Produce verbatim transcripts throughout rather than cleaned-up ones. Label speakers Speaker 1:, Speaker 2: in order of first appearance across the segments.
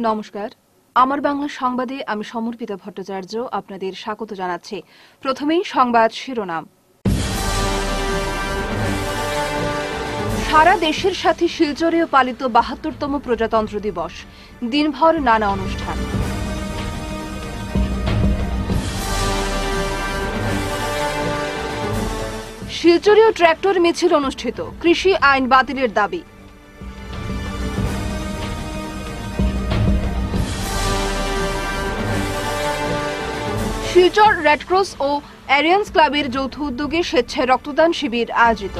Speaker 1: নমস্কার, আমার বাংলা সংবাদে আমি সমর্পিতা ভট্টাচার্য আপনাদের স্বাগত জানাচ্ছি। প্রথমেই সংবাদ শিরোনাম। সারা দেশের সাথে শিলচরেও পালিত বাহাত্তরতম প্রজাতন্ত্র দিবস, দিনভর নানা অনুষ্ঠান। শিলচরেও ট্র্যাক্টর মিছিল অনুষ্ঠিত, কৃষি আইন বাতিলের দাবি। শিলচর রেডক্রস ও এরিয়ান্স ক্লাবের যৌথ উদ্যোগে স্বেচ্ছায় রক্তদান শিবির আয়োজিত।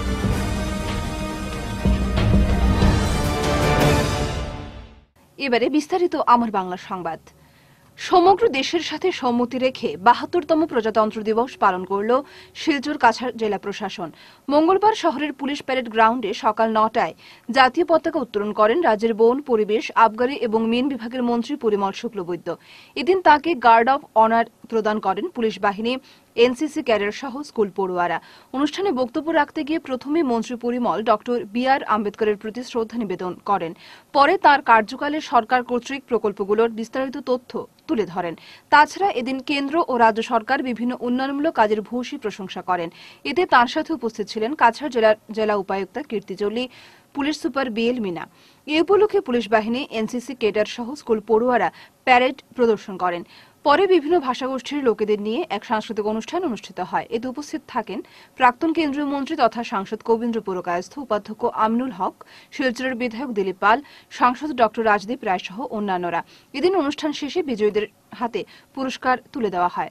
Speaker 1: এবারে বিস্তারিত আমার বাংলা সংবাদ। সমগ্র দেশের সাথে সম্মতি রেখে বাহাত্তরতম প্রজাতন্ত্র দিবস পালন করল শিলচর কাছাড় জেলা প্রশাসন। মঙ্গলবার শহরের পুলিশ প্যারেড গ্রাউন্ডে সকাল নটায় জাতীয় পতাকা উত্তোলন করেন রাজ্যের বন, পরিবেশ, আবগারি এবং মিন বিভাগের মন্ত্রী পরিমল শুক্লবৈদ্য। এদিন তাকে গার্ড অব অনার প্রদান করেন পুলিশ বাহিনী, এনসিসি ক্যাডার সহ স্কুল পড়ুয়ারা। অনুষ্ঠানে বক্তব্য রাখতে গিয়ে প্রথমে মন্ত্রী পরিমল ডক্টর বি আর আম্বেদকরের প্রতি শ্রদ্ধা নিবেদন করেন। পরে তার কার্যকালে সরকার কর্তৃক প্রকল্পগুলোর বিস্তারিত তথ্য তুলে ধরেন। তাছাড়া এদিন কেন্দ্র ও রাজ্য সরকার বিভিন্ন উন্নয়নমূলক কাজের ভূয়সী প্রশংসা করেন। এতে তার সাথে উপস্থিত ছিলেন কাছাড় জেলার জেলা উপায়ুক্তা Kirtijalli, police super B L Meena. এ উপলক্ষে পুলিশ বাহিনী, এনসিসি ক্যাডার সহ স্কুল পড়ুয়ারা প্যারেড প্রদর্শন করেন। পরে বিভিন্ন ভাষাগোষ্ঠীর লোকেদের নিয়ে এক সাংস্কৃতিক অনুষ্ঠান অনুষ্ঠিত হয়। এতে উপস্থিত থাকেন প্রাক্তন কেন্দ্রীয় মন্ত্রী তথা সাংসদ কবীন্দ্র পুরকায়স্থ, উপাধ্যক্ষ আমিনুল হক, শিলচরের বিধায়ক দিলীপ পাল, সাংসদ ডক্টর রাজদীপ রায় সহ অন্যান্যরা। এদিন অনুষ্ঠান শেষে বিজয়ীদের হাতে পুরস্কার তুলে দেওয়া হয়।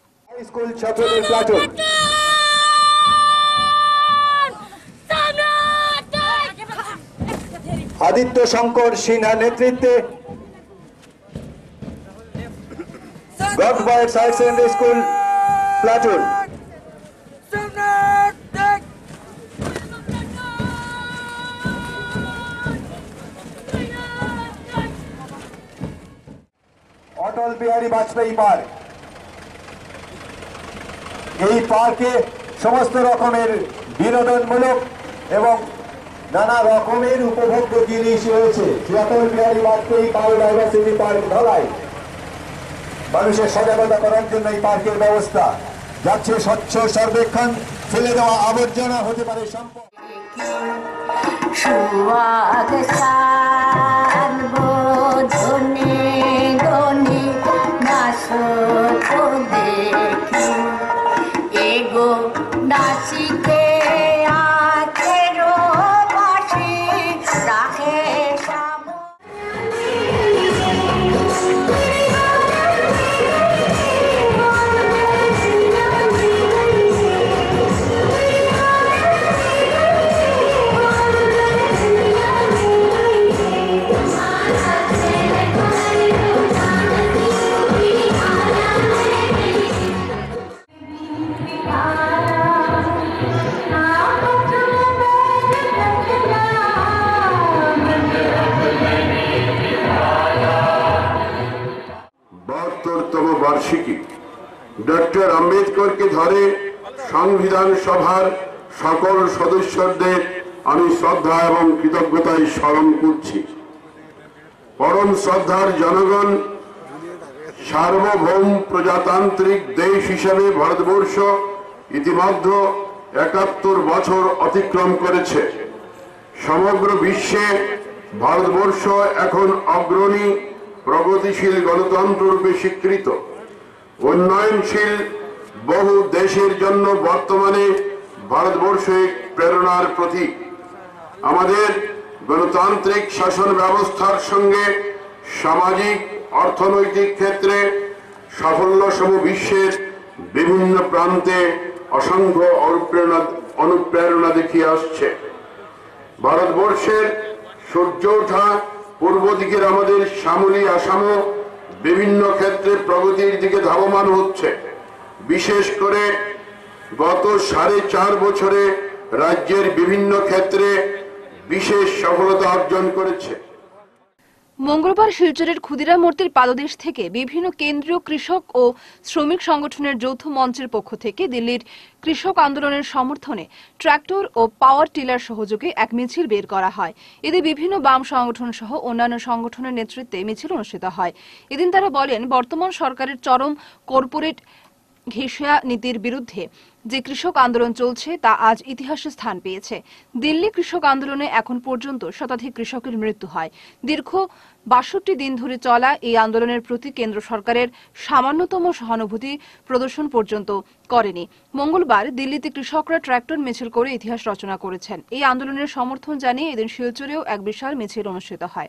Speaker 2: আদিত্য শঙ্কর সিনহার নেতৃত্বে গড boys higher secondary school platoon Atal Bihari Vajpayee park. এই পার্কে সমস্ত রকমের বিনোদনমূলক এবং নানা রকমের উপভোগ্য জিনিস রয়েছে। অটল বিহারী বাজপেয়ী বায়োডাইভার্সিটি পার্ক ধলাই মানুষের সজাগতা করার জন্য এই পার্কের ব্যবস্থা যাচ্ছে। স্বচ্ছ সর্বেক্ষণ, ফেলে দেওয়া আবর্জনা হতে পারে সম্পদ।
Speaker 3: বার্ষিকী ডক্টর আম্বেদকরকে ধরে সংবিধান সভার সকল সদস্যদের আমি শ্রদ্ধা এবং কৃতজ্ঞতায় স্মরণ করছি। পরম শ্রদ্ধার জনগণ, সার্বভৌম প্রজাতান্ত্রিক দেশ হিসেবে ভারতবর্ষ ইতিমধ্যে একাত্তর বছর অতিক্রম করেছে। সমগ্র বিশ্বে ভারতবর্ষ এখন অগ্রণী প্রগতিশীল গণতন্ত্র রূপে স্বীকৃত। উন্নয়নশীল বহু দেশের জন্য বর্তমানে ভারতবর্ষ এক প্রেরণার প্রতীক। আমাদের গণতান্ত্রিক শাসন ব্যবস্থার সঙ্গে সামাজিক, অর্থনৈতিক ক্ষেত্রে সাফল্যসম বিশ্বের বিভিন্ন প্রান্তে অসংখ্য অনুপ্রেরণা অনুপ্রেরণা দেখিয়ে আসছে। ভারতবর্ষের সূর্য ওঠা পূর্ব দিকের আমাদের শ্যামলী আসামও বিভিন্ন ক্ষেত্রে প্রগতির দিকে ধাবমান হচ্ছে। বিশেষ করে গত সাড়ে চার বছরে রাজ্যের বিভিন্ন ক্ষেত্রে বিশেষ সফলতা অর্জন করেছে।
Speaker 1: মঙ্গলবার শিলচরের ক্ষুদিরাম মূর্তির পাদদেশ থেকে বিভিন্ন কেন্দ্রীয় কৃষক ও শ্রমিক সংগঠনের যৌথ মঞ্চের পক্ষ থেকে দিল্লির কৃষক আন্দোলনের সমর্থনে ট্রাক্টর ও পাওয়ার টিলার সহযোগে এক মিছিল বের করা হয়। এতে বিভিন্ন বাম সংগঠন সহ অন্যান্য সংগঠনের নেতৃত্বে মিছিল অনুষ্ঠিত হয়। এদিন তারা বলেন, বর্তমান সরকারের চরম কর্পোরেট ঘেঁষিয়া নীতির বিরুদ্ধে যে কৃষক আন্দোলন চলছে তা আজ ইতিহাসে স্থান পেয়েছে। দিল্লি কৃষক আন্দোলনে এখন পর্যন্ত শতাধিক কৃষকের মৃত্যু হয়। দীর্ঘ বাষট্টি দিন ধরে চলা এই আন্দোলনের প্রতি কেন্দ্র সরকারের সামান্যতম সহানুভূতি প্রদর্শন পর্যন্ত করেনি। মঙ্গলবার দিল্লিতে কৃষকরা ট্রাক্টর মিছিল করে ইতিহাস রচনা করেছেন। এই আন্দোলনের সমর্থন জানিয়ে এদিন শিলচরেও এক বিশাল মিছিল অনুষ্ঠিত হয়।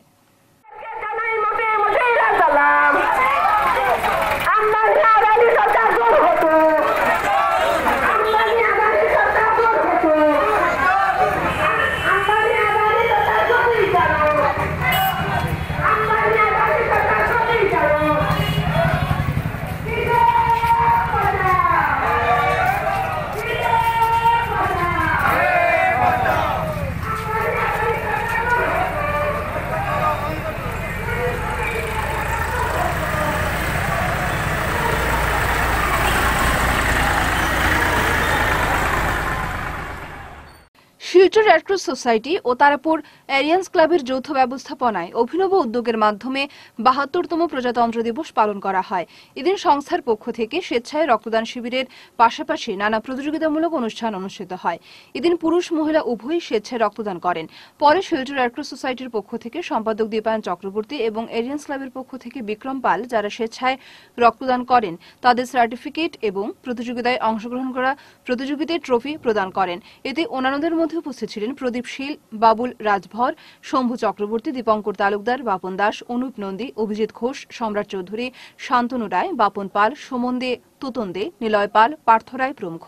Speaker 1: শিলচর রেডক্রস সোসাইটি ও তারাপুর এরিয়ান্স ক্লাবের যৌথ ব্যবস্থাপনায় অভিনব উদ্যোগের মাধ্যমে বাহাত্তরতম প্রজাতন্ত্র দিবস পালন করা হয়। এদিন সংস্থার পক্ষ থেকে স্বেচ্ছায় রক্তদান শিবিরের পাশাপাশি নানা প্রতিযোগিতামূলক অনুষ্ঠান অনুষ্ঠিত হয়। এদিন পুরুষ মহিলা উভয়ই স্বেচ্ছায় রক্তদান করেন। পরে শিলচর রেডক্রস সোসাইটির পক্ষ থেকে সম্পাদক দীপায়ন চক্রবর্তী এবং এরিয়ান্স ক্লাবের পক্ষ থেকে বিক্রম পাল, যারা স্বেচ্ছায় রক্তদান করেন, তাদের সার্টিফিকেট এবং প্রতিযোগিতায় অংশগ্রহণ করা প্রতিযোগিতায় ট্রফি প্রদান করেন। এতে অন্যান্যদের মধ্যে উপস্থিত ছিলেন প্রদীপ শীল, বাবুল রাজভর, শম্ভু চক্রবর্তী, দীপঙ্কর তালুকদার, বাপন দাস, অনুপ নন্দী, অভিজিৎ ঘোষ, সম্রাট চৌধুরী, শান্তনু রায়, বাপন পাল, সুমন দে, তুতন দে, নিলয় পাল, পার্থ রায় প্রমুখ।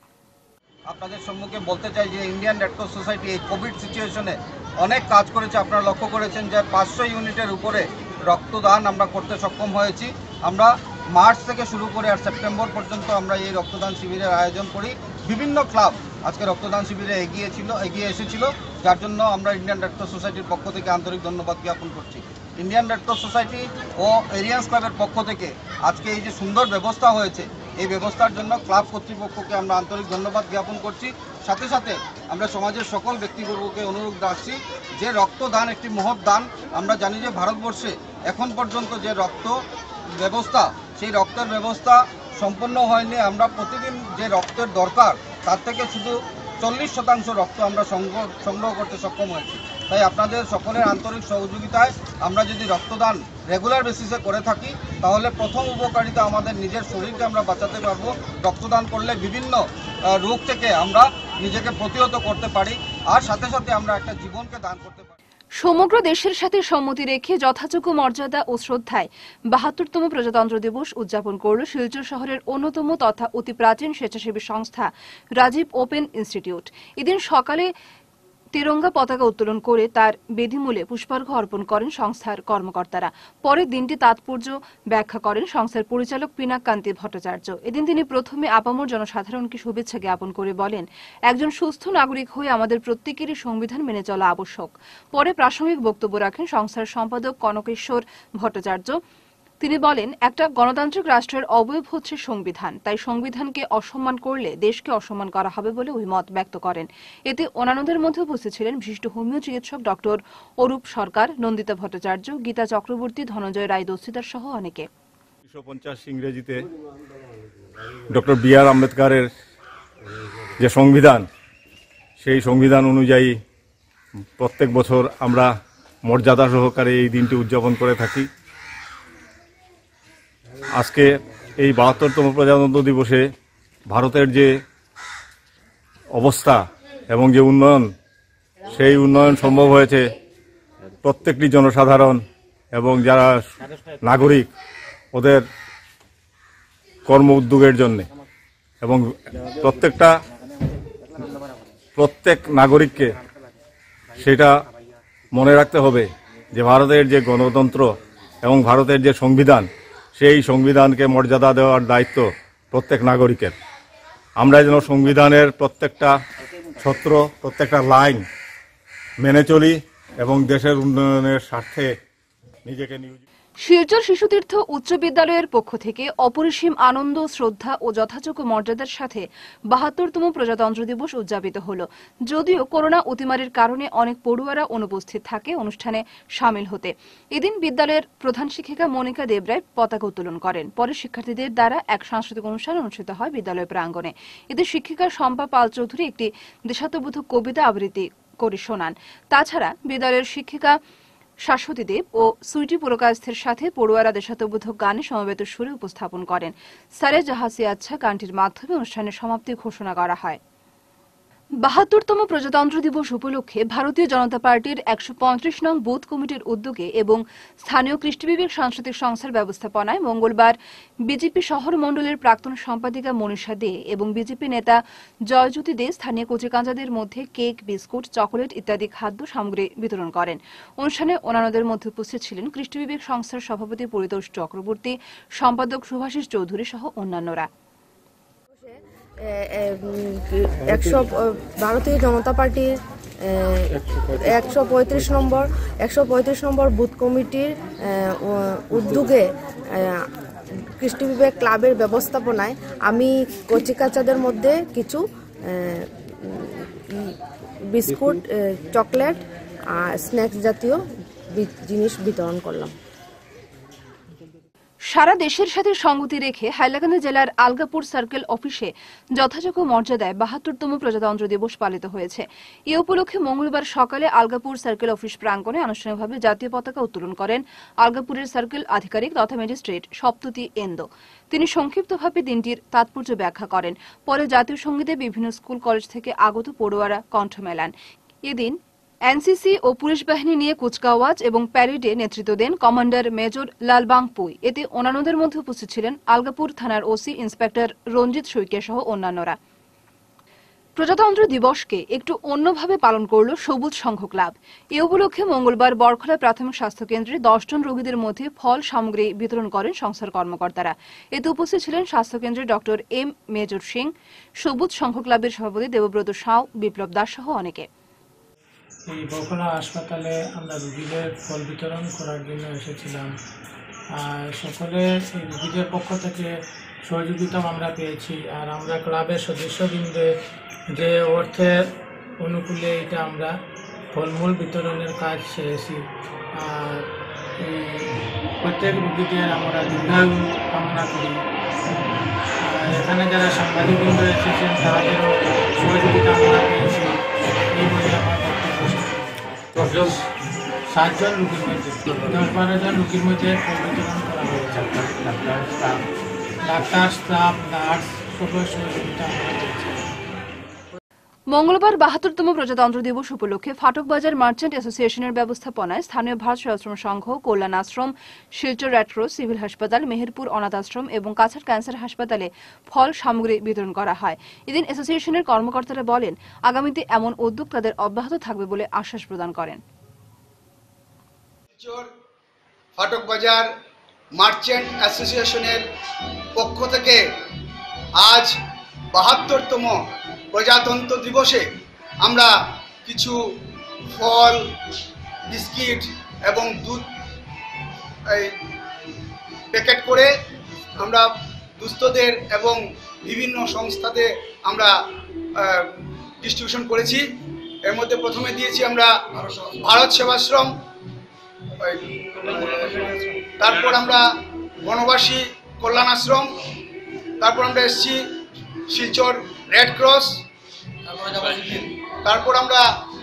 Speaker 4: আপনাদের সম্মুখে বলতে চাই যে ইন্ডিয়ান রেডক্রস সোসাইটি এই কোভিড সিচুয়েশনে অনেক কাজ করেছে। আপনারা লক্ষ্য করেছেন যে পাঁচশো ইউনিটের উপরে রক্তদান আমরা করতে সক্ষম হয়েছি। আমরা মার্চ থেকে শুরু করে আর সেপ্টেম্বর পর্যন্ত আমরা এই রক্তদান শিবিরের আয়োজন করি। বিভিন্ন ক্লাব আজকে রক্তদান শিবিরে এগিয়েছিল এগিয়ে এসেছিল, যার জন্য আমরা ইন্ডিয়ান রেডক্রস সোসাইটির পক্ষ থেকে আন্তরিক ধন্যবাদ জ্ঞাপন করছি। ইন্ডিয়ান রেডক্রস সোসাইটি ও এরিয়ান্স ক্লাবের পক্ষ থেকে আজকে এই যে সুন্দর ব্যবস্থা হয়েছে, এই ব্যবস্থার জন্য ক্লাব কর্তৃপক্ষকে আমরা আন্তরিক ধন্যবাদ জ্ঞাপন করছি। সাথে সাথে আমরা সমাজের সকল ব্যক্তিবর্গকে অনুরোধ রাখছি যে রক্তদান একটি মহৎ দান। আমরা জানি যে ভারতবর্ষে এখন পর্যন্ত যে রক্ত ব্যবস্থা, সেই রক্তের ব্যবস্থা সম্পন্ন হয়নি। আমরা প্রতিদিন যে রক্তের দরকার তার থেকে শুধু চল্লিশ শতাংশ রক্ত আমরা সংগ্রহ সংগ্রহ করতে সক্ষম হয়েছি। তাই আপনাদের সকলের আন্তরিক সহযোগিতায় আমরা যদি রক্তদান রেগুলার বেসিসে করে থাকি, তাহলে প্রথম উপকারিতা আমাদের নিজের শরীরকে আমরা বাঁচাতে পারবো। রক্তদান করলে বিভিন্ন রোগ থেকে আমরা নিজেকে প্রতিহত করতে পারি, আর সাথে সাথে আমরা একটা জীবনকে দান করতে পারি।
Speaker 1: সমগ্র দেশের সাথে সম্মতি রেখে যথাযোগ্য মর্যাদা ও শ্রদ্ধায় বাহাত্তরতম প্রজাতন্ত্র দিবস উদযাপন করল শিলচর শহরের অন্যতম তথা অতি প্রাচীন স্বেচ্ছাসেবী সংস্থা রাজীব ওপেন ইনস্টিটিউট। এদিন সকালে তিরঙ্গা পতাকা উত্তোলন করে তার বেদিমূলে পুষ্পার্ঘ্য অর্পণ করেন সংস্থার কর্মকর্তারা। পরে দিনটি তাৎপর্য ব্যাখ্যা করেন সংস্থার পরিচালক পিনাককান্তি ভট্টাচার্য। এদিন তিনি প্রথমে আপামর জনসাধারণকে শুভেচ্ছা জ্ঞাপন করে বলেন, একজন সুস্থ নাগরিক হয়ে আমাদের প্রত্যেকেরই সংবিধান মেনে চলা আবশ্যক। পরে প্রাসঙ্গিক বক্তব্য রাখেন সংস্থার সম্পাদক কনকেশ্বর ভট্টাচার্য। তিনি বলেন, একটা গণতান্ত্রিক রাষ্ট্রের অবয়ব হচ্ছে সংবিধান, তাই সংবিধানকে অসম্মান করলে দেশকে অসম্মান করা হবে বলে অভিমত ব্যক্ত করেন। এতে অন্যান্যদের মধ্যে উপস্থিত ছিলেন বিশিষ্ট হোমিও চিকিৎসক ডক্টর অরূপ সরকার, নন্দিতা ভট্টাচার্য, গীতা চক্রবর্তী, ধনঞ্জয় রায় দস্তিদার সহ অনেকে।
Speaker 5: উনিশশো পঞ্চাশ ইংরেজিতে ডক্টর বি আর আম্বেদকরের যে সংবিধান, সেই সংবিধান অনুযায়ী প্রত্যেক বছর আমরা মর্যাদা সহকারে এই দিনটি উদযাপন করে থাকি। আজকে এই বাহাত্তরতম প্রজাতন্ত্র দিবসে ভারতের যে অবস্থা এবং যে উন্নয়ন, সেই উন্নয়ন সম্ভব হয়েছে প্রত্যেকটি জনসাধারণ এবং যারা নাগরিক ওদের কর্ম উদ্যোগের জন্য। এবং প্রত্যেকটা প্রত্যেক নাগরিককে সেটা মনে রাখতে হবে যে ভারতের যে গণতন্ত্র এবং ভারতের যে সংবিধান, সেই সংবিধানকে মর্যাদা দেওয়ার দায়িত্ব প্রত্যেক নাগরিকের। আমরা যেন সংবিধানের প্রত্যেকটা ছত্র, প্রত্যেকটা লাইন মেনে চলি এবং দেশের উন্নয়নের স্বার্থে নিজেকে নিয়োজিত।
Speaker 1: শিলচর শিশুতীর্থ উচ্চ বিদ্যালয়ের পক্ষ থেকে অপরিসীম আনন্দ, শ্রদ্ধা ও যথাযোগ্য মর্যাদার সাথে বাহাত্তরতম প্রজাতন্ত্র দিবস উদযাপিত হল। যদিও করোনা অতিমারির কারণে অনেক পড়ুয়ারা অনুপস্থিত থাকে অনুষ্ঠানে সামিল হতে। এদিন বিদ্যালয়ের প্রধান শিক্ষিকা মনিকা দেবরায় পতাকা উত্তোলন করেন। পরে শিক্ষার্থীদের দ্বারা এক সাংস্কৃতিক অনুষ্ঠান অনুষ্ঠিত হয় বিদ্যালয় প্রাঙ্গণে। এতে শিক্ষিকা শম্পা পাল চৌধুরী একটি দেশাত্মবোধক কবিতা আবৃত্তি করে শোনান। তাছাড়া বিদ্যালয়ের শিক্ষিকা শাশ্বতী দেব ও সুইটি পুরকায়স্থের সাথে পড়ুয়ারা দেশাত্মবোধক গানে সমবেত সুরে উপস্থাপন করেন। সারে জাহাসি আচ্ছা গানটির মাধ্যমে অনুষ্ঠানের সমাপ্তি ঘোষণা করা হয়। বাহাত্তরতম প্রজাতন্ত্র দিবস উপলক্ষে ভারতীয় জনতা পার্টির একশো পঁয়ত্রিশ নং বুথ কমিটির উদ্যোগে এবং স্থানীয় কৃষ্টি বিবেক সাংস্কৃতিক সংস্থার ব্যবস্থাপনায় মঙ্গলবার বিজেপি শহর মণ্ডলের প্রাক্তন সম্পাদিকা মনীষা দে এবং বিজেপি নেতা জয়জ্যোতি দে স্থানীয় কচিকাঁচাদের মধ্যে কেক, বিস্কুট, চকোলেট ইত্যাদি খাদ্য সামগ্রী বিতরণ করেন। অনুষ্ঠানে অন্যান্যদের মধ্যে উপস্থিত ছিলেন কৃষ্টি বিবেক সংস্থার সভাপতি পরিতোষ চক্রবর্তী, সম্পাদক শুভাশিস চৌধুরী সহ অন্যান্যরা।
Speaker 6: একশো ভারতীয় জনতা পার্টির একশো পঁয়ত্রিশ নম্বর একশো পঁয়ত্রিশ নম্বর বুথ কমিটির উদ্যোগে কৃষ্টি বিবেক ক্লাবের ব্যবস্থাপনায় আমি কচিকাচাদের মধ্যে কিছু বিস্কুট, চকলেট, স্ন্যাক্স জাতীয় জিনিস বিতরণ করলাম।
Speaker 1: সারা দেশের সাথে সঙ্গতি রেখে হাইলাকান্দি জেলার আলগাপুর সার্কেল অফিসে যথাযোগ্য মর্যাদায় বাহাত্তরতম প্রজাতন্ত্র দিবস পালিত হয়েছে। এ উপলক্ষে মঙ্গলবার সকালে আলগাপুর সার্কেল অফিস প্রাঙ্গণে আনুষ্ঠানিকভাবে জাতীয় পতাকা উত্তোলন করেন আলগাপুরের সার্কেল আধিকারিক তথা ম্যাজিস্ট্রেট সপ্ততি এন্দো। তিনি সংক্ষিপ্তভাবে দিনটির তাৎপর্য ব্যাখ্যা করেন। পরে জাতীয় সঙ্গীতে বিভিন্ন স্কুল কলেজ থেকে আগত পড়ুয়ারা কণ্ঠ মেলান। এদিন এনসিসি ও পুলিশ বাহিনী নিয়ে কুচকাওয়াজ এবং প্যারেডে নেতৃত্ব দেন কমান্ডার মেজর লালবাং পুই। এতে অন্যান্যদের মধ্যে উপস্থিত ছিলেন আলগাপুর থানার ওসি ইন্সপেক্টর রঞ্জিত শইকিয়া সহ অন্যান্যরা। প্রজাতন্ত্র দিবসকে একটু অন্যভাবে পালন করল সবুজ সংঘ ক্লাব। এ উপলক্ষে মঙ্গলবার বরখলা প্রাথমিক স্বাস্থ্য কেন্দ্রে দশ জন রোগীদের মধ্যে ফল সামগ্রী বিতরণ করেন সংস্থার কর্মকর্তারা। এতে উপস্থিত ছিলেন স্বাস্থ্য কেন্দ্রের ডক্টর এম মেজর সিং, সবুজ সংঘ ক্লাবের সভাপতি দেবব্রত সাউ, বিপ্লব দাস সহ অনেকে।
Speaker 7: এই বরখলা হাসপাতালে আমরা রোগীদের ফল বিতরণ করার জন্য এসেছিলাম। আর সকলে এই রোগীদের পক্ষ থেকে সহযোগিতাও আমরা পেয়েছি। আর আমরা ক্লাবের সদস্যবৃন্দে যে অর্থের অনুকূলে এটা আমরা ফলমূল বিতরণের কাজ সেরেছি। আর এই প্রত্যেক রোগীদের আমরা দীর্ঘায়ু কামনা করি। আর এখানে যারা সাংবাদিকবৃন্দ এসেছেন তাদেরও সহযোগিতা আমরা পেয়েছি। এই বলে আমার সাতজন রোগীর মধ্যে দশ বারো জন রোগীর মধ্যে ফল বিতরণ করা হয়েছে। ডাক্তার, স্টাফ, নার্স সকলের সহযোগিতা
Speaker 1: মঙ্গলবার বাহাত্তরতম প্রজাতন্ত্র দিবস উপলক্ষে ফাটক বাজার মার্চেন্ট অ্যাসোসিয়েশনের ব্যবস্থাপনায় স্থানীয় ভারত সেবাশ্রম সংঘ, কল্যাণ আশ্রম, শিলচর রেডক্রস, সিভিল হাসপাতাল, মেহেরপুর অনাথ আশ্রম এবং কাছাড় ক্যান্সার হাসপাতালে ফল সামগ্রী বিতরণ করা হয়। এদিন অ্যাসোসিয়েশনের কর্মকর্তারা বলেন, আগামীতে এমন উদ্যোগ তাদের অব্যাহত থাকবে বলে আশ্বাস প্রদান করেন।
Speaker 8: ফাটক বাজার মার্চেন্ট অ্যাসোসিয়েশনের পক্ষ থেকে আজ বাহাত্তরতম প্রজাতন্ত্র দিবসে আমরা কিছু ফল, বিস্কিট এবং দুধ প্যাকেট করে আমরা দুস্থদের এবং বিভিন্ন সংস্থাতে আমরা ডিস্ট্রিবিউশন করেছি। এর মধ্যে প্রথমে দিয়েছি আমরা ভারত সেবাশ্রম, তারপর আমরা বনবাসী কল্যাণ আশ্রম, তারপর আমরা এসেছি শিলচর রেড ক্রস, তারপর আমরা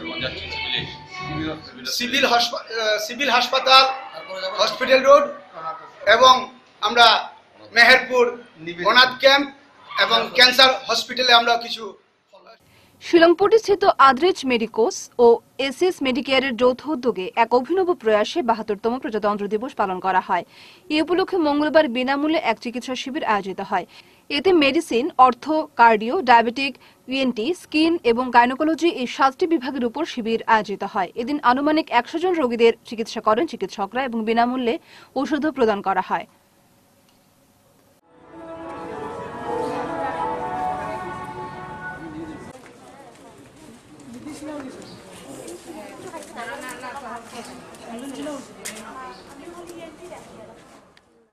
Speaker 8: সিভিল সিভিল হাসপাতাল, হসপিটাল রোড এবং আমরা মেহেরপুর অনাথ ক্যাম্প এবং ক্যান্সার হসপিটালে আমরা কিছু।
Speaker 1: শিলংপট্টি স্থিত আদ্রেজ মেডিকোস ও এসএস মেডিকেয়ারের যৌথ উদ্যোগে এক অভিনব প্রয়াসে বাহাত্তরতম প্রজাতন্ত্র দিবস পালন করা হয়। এই উপলক্ষে মঙ্গলবার বিনামূল্যে এক চিকিৎসা শিবির আয়োজিত হয়। এতে medicine, ortho, cardio, diabetic, ENT, skin এবং গাইনোকোলজি এই সাতটি বিভাগের উপর শিবির আয়োজিত হয়। এদিন আনুমানিক একশো জন রোগীদের চিকিৎসা করেন চিকিৎসকরা এবং বিনামূল্যে ওষুধও প্রদান করা হয়।
Speaker 9: না না না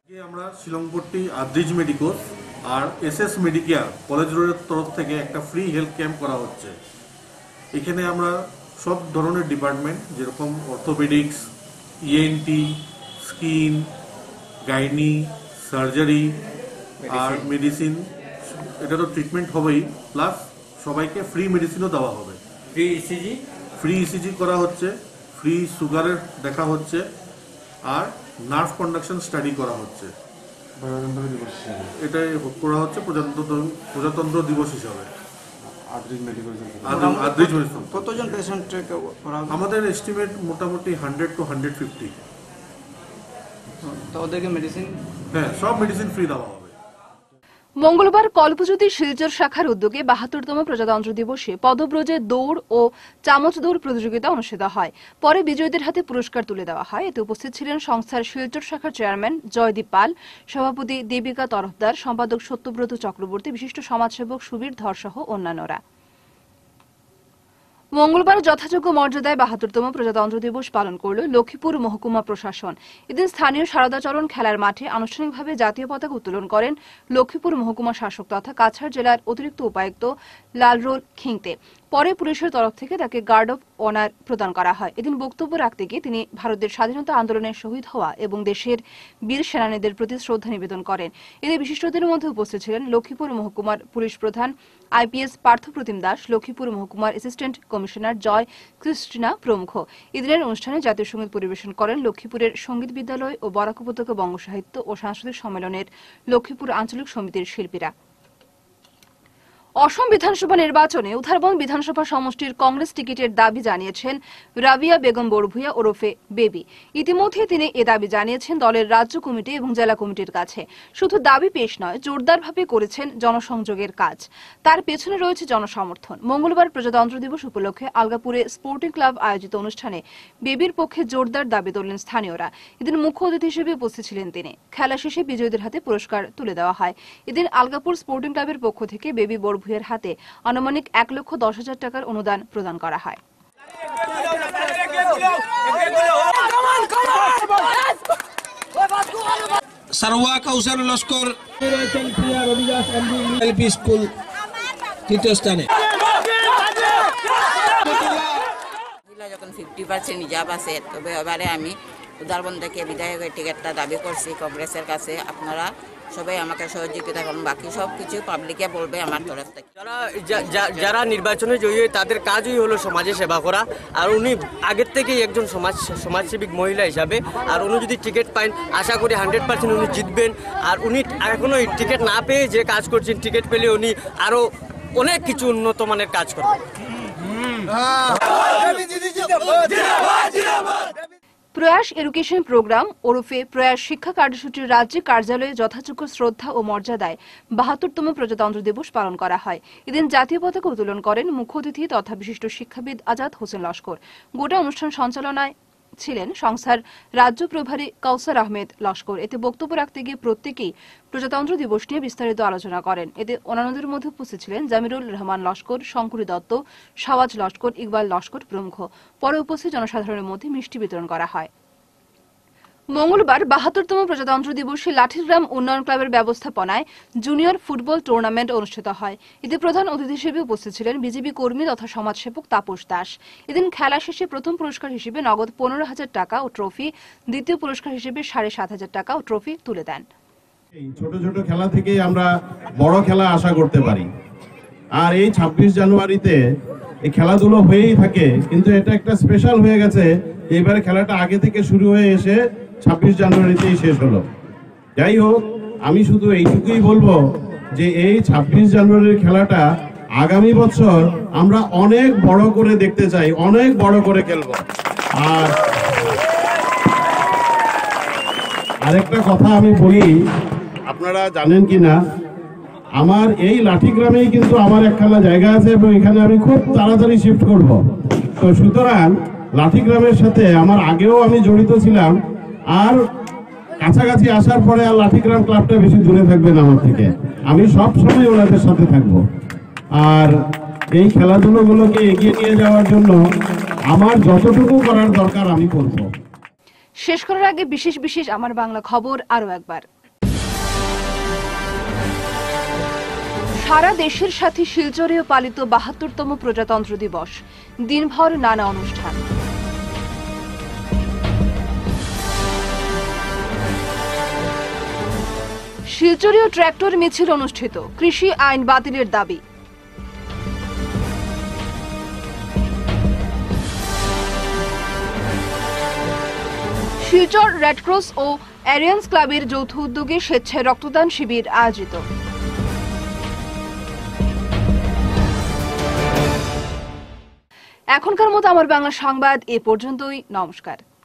Speaker 9: আমরা শিলংপট্টি আদ্রিজ মেডিকোস আর এস এস মেডিকেয়ার কলেজ রোডের তরফ থেকে একটা ফ্রি হেলথ ক্যাম্প করা হচ্ছে। এখানে আমরা সব ধরনের ডিপার্টমেন্ট যেরকম orthopaedics, ENT, skin, gynae, surgery আর মেডিসিন, এটা তো ট্রিটমেন্ট হবেই, প্লাস সবাইকে ফ্রি মেডিসিনও দেওয়া হবে।
Speaker 10: ফ্রি ইসিজি
Speaker 9: ফ্রি ইসিজি করা হচ্ছে, ফ্রি সুগারের দেখা হচ্ছে, আর নার্ভ কন্ডাকশন স্টাডি করা হচ্ছে। এটাই করা হচ্ছে প্রজাতন্ত্র প্রজাতন্ত্র দিবস হিসাবে।
Speaker 10: কতজন পেশেন্ট
Speaker 9: আমাদের এস্টিমেট মোটামুটি হান্ড্রেড টু হান্ড্রেড ফিফটি।
Speaker 10: তো ওদেরকে মেডিসিন,
Speaker 9: হ্যাঁ, সব মেডিসিন ফ্রি দেওয়া হবে।
Speaker 1: মঙ্গলবার কল্পজ্যোতি শিলচর শাখার উদ্যোগে বাহাত্তরতম প্রজাতন্ত্র দিবসে পদব্রজে দৌড় ও চামচ দৌড় প্রতিযোগিতা অনুষ্ঠিত হয়। পরে বিজয়ীদের হাতে পুরস্কার তুলে দেওয়া হয়। এতে উপস্থিত ছিলেন সংস্থার শিলচর শাখার চেয়ারম্যান জয়দীপ পাল, সভাপতি দেবিকা তরফদার, সম্পাদক সত্যব্রত চক্রবর্তী, বিশিষ্ট সমাজসেবক সুবীর ধর সহ অন্যান্যরা। মঙ্গলবার যথাযোগ্য মর্যাদায় বাহাত্তরতম প্রজাতন্ত্র দিবস পালন করল লক্ষ্মীপুর মহকুমা প্রশাসন। এদিন স্থানীয় সারদাচরণ খেলার মাঠে আনুষ্ঠানিকভাবে জাতীয় পতাকা উত্তোলন করেন লক্ষ্মীপুর মহকুমা শাসক তথা কাছাড় জেলার অতিরিক্ত উপায়ুক্ত লালরোল খিংতে। পরে পুলিশের তরফ থেকে তাকে গার্ড অব অনার প্রদান করা হয়। এদিন বক্তব্য রাখতে গিয়ে তিনি ভারতের স্বাধীনতা আন্দোলনে শহীদ হওয়া এবং দেশের বীর সেনানীদের প্রতি শ্রদ্ধা নিবেদন করেন। এতে বিশিষ্টদের মধ্যে উপস্থিত ছিলেন লক্ষ্মীপুর মহকুমার পুলিশ প্রধান আইপিএস পার্থপ্রতিম দাস, লক্ষ্মীপুর মহকুমার অ্যাসিস্ট্যান্ট কমিশনার জয় ক্রিস্টিনা প্রমুখ। এদিনের অনুষ্ঠানে জাতীয় সঙ্গীত পরিবেশন করেন লক্ষ্মীপুরের সঙ্গীত বিদ্যালয় ও বরাক উপত্যকা বঙ্গ সাহিত্য ও সাংস্কৃতিক সম্মেলনের লক্ষ্মীপুর আঞ্চলিক সমিতির শিল্পীরা। অসম বিধানসভা নির্বাচনে উধারবন বিধানসভা সমষ্টির কংগ্রেস টিকিটের দাবি জানিয়েছেন রাবিয়া বেগম বড়ভুইয়া ওরফে বেবি। ইতিমধ্যে তিনি এ দাবি জানিয়েছেন দলের রাজ্য কমিটি এবং জেলা কমিটির কাছে। শুধু দাবি পেশ নয়, জোরদারভাবে করেছেন জনসংযোগের কাজ। তার পেছনে রয়েছে জনসমর্থন। মঙ্গলবার প্রজাতন্ত্র দিবস উপলক্ষে আলগাপুরে স্পোর্টিং ক্লাব আয়োজিত অনুষ্ঠানে বেবির পক্ষে জোরদার দাবি তোলেন স্থানীয়রা। এদিন মুখ্য অতিথি হিসেবে উপস্থিত ছিলেন তিনি। খেলা শেষে বিজয়ীদের হাতে পুরস্কার তুলে দেওয়া হয়। এদিন আলগাপুর স্পোর্টিং ক্লাবের পক্ষ থেকে বেবি বড়ভুইয়ার হাতে আনুমানিক এক লক্ষ দশ হাজার টাকার অনুদান প্রদান করা হয়।
Speaker 11: সারওয়া কাউসার লস্কর এলপি স্কুল তৃতীয় স্থানে।
Speaker 12: যখন ফিফটি পার্সেন্ট হিজাব আছে, তবে এবারে আমি উদারবন থেকে বিধায়কের টিকিটটা দাবি করছি কংগ্রেসের কাছে। আপনারা সবাই আমাকে সহযোগিতা করুন, বাকি সব কিছু পাবলিকে বলবে আমার তরফ থেকে।
Speaker 13: যারা যারা নির্বাচনে জয়ী হয় তাদের কাজই হলো সমাজে সেবা করা। আর উনি আগের থেকেই একজন সমাজ সমাজসেবিক মহিলা হিসাবে, আর উনি যদি টিকিট পান আশা করি হান্ড্রেড পার্সেন্ট উনি জিতবেন। আর উনি এখনো টিকিট না পেয়ে যে কাজ করছেন, টিকিট পেলে উনি আরো অনেক কিছু উন্নত মানের কাজ করবেন।
Speaker 1: প্রয়াস এডুকেশন প্রোগ্রাম ওরফে প্রয়াস শিক্ষা কার্যসূচির রাজ্যিক কার্যালয়ে যথাযোগ্য শ্রদ্ধা ও মর্যাদায় বাহাত্তরতম প্রজাতন্ত্র দিবস পালন করা হয়। এদিন জাতীয় পতাকা উত্তোলন করেন মুখ্য অতিথি তথা বিশিষ্ট শিক্ষাবিদ আজাদ হোসেন লস্কর। গোটা অনুষ্ঠান সঞ্চালনায় ছিলেন সংস্থার রাজ্য প্রভারী কাউসার আহমেদ লস্কর। এতে বক্তব্য রাখতে গিয়ে প্রত্যেকেই প্রজাতন্ত্র দিবস নিয়ে বিস্তারিত আলোচনা করেন। এতে অন্যান্যদের মধ্যে উপস্থিত ছিলেন জামিরুল রহমান লস্কর, শঙ্করী দত্ত, সাওয়াজ লস্কর, ইকবাল লস্কর প্রমুখ। পরে উপস্থিত জনসাধারণের মধ্যে মিষ্টি বিতরণ করা হয়। মঙ্গলবার বাহাত্তরতম প্রজাতন্ত্র দিবসে লাঠিগ্রাম উন্নয়ন ক্লাবের ব্যবস্থাপনায় জুনিয়র ফুটবল টুর্নামেন্ট অনুষ্ঠিত হয়। এতে প্রধান অতিথি হিসেবে উপস্থিত ছিলেন বিজেপি কর্মী তথা সমাজসেবক তাপস দাস। এদিন খেলা শেষে প্রথম পুরস্কার হিসেবে নগদ পনেরো হাজার টাকা ও ট্রফি, দ্বিতীয় পুরস্কার হিসেবে সাড়ে সাত হাজার টাকা ও ট্রফি তুলে দেন।
Speaker 14: ছোট ছোট খেলা থেকে আমরা বড় খেলা আশা করতে পারি। আর এই ছাব্বিশ জানুয়ারিতে এই খেলাধুলো হয়েই থাকে, কিন্তু এটা একটা স্পেশাল হয়ে গেছে। এবারে খেলাটা আগে থেকে শুরু হয়ে এসে ছাব্বিশ জানুয়ারিতেই শেষ হলো। যাই হোক, আমি শুধু এইটুকুই বলবো যে এই ছাব্বিশ জানুয়ারির খেলাটা আগামী বছর আমরা অনেক বড় করে দেখতে চাই, অনেক বড় করে খেলবো। আর আরেকটা কথা আমি বলি, আপনারা জানেন কি না, আমার এই লাঠিগ্রামেই কিন্তু আমার একখানা জায়গা আছে এবং এখানে আমি খুব তাড়াতাড়ি শিফট করব। তো সুতরাং লাঠিগ্রামের সাথে আমার আগেও আমি জড়িত ছিলাম, আর কাছাকাছি আসার পরে আর লাঠিগ্রাম ক্লাবটা বেশি দূরে থাকবে না আমার থেকে। আমি সব সময় ওনাদের সাথে থাকব। আর এই খেলাধুলোগুলোকে এগিয়ে নিয়ে যাওয়ার জন্য আমার যতটুকু করার দরকার আমি করব।
Speaker 1: শেষ করার আগে বিশেষ বিশেষ আমার বাংলা খবর আরো একবার। সারা দেশের সাথে শিলচরেও পালিত বাহাত্তরতম প্রজাতন্ত্র দিবস, দিনভর নানা অনুষ্ঠান। শিলচরেও ট্র্যাক্টর মিছিল অনুষ্ঠিত, কৃষি আইন বাতিলের দাবি। শিলচর রেডক্রস ও এরিয়ান্স ক্লাবের যৌথ উদ্যোগে স্বেচ্ছায় রক্তদান শিবির আয়োজিত। এখনকার মতো আমার বাংলা সংবাদ এ পর্যন্তই। নমস্কার।